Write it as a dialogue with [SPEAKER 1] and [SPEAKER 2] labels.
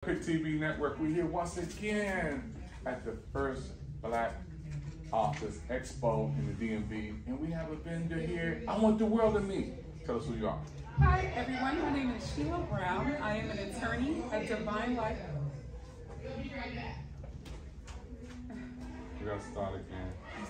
[SPEAKER 1] Pick TV Network. We're here once again at the first Black Office Expo in the DMV, and we have a vendor here. I want the world to meet. Tell us who you are.
[SPEAKER 2] Hi everyone, my name is Sheila Brown. I am an attorney at Divine Life.
[SPEAKER 1] We gotta start again.